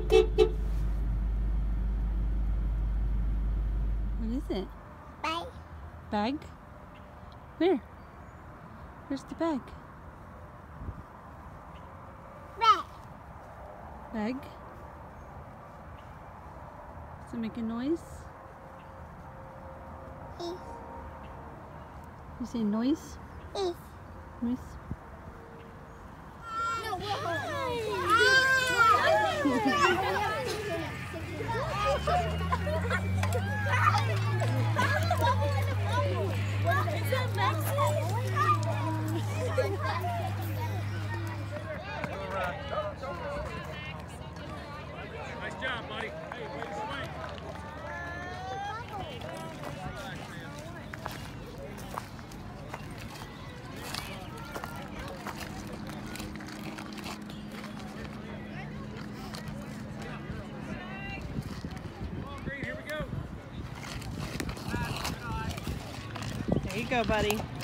What is it? Bag. Bag? Where? Where's the bag? Bag. Bag? Does it make a noise? Is. You say noise? Is. Noise? No, Is that Maxie? Nice job, buddy. Hey, way to swing. Come on, Green, here we go. There you go, buddy.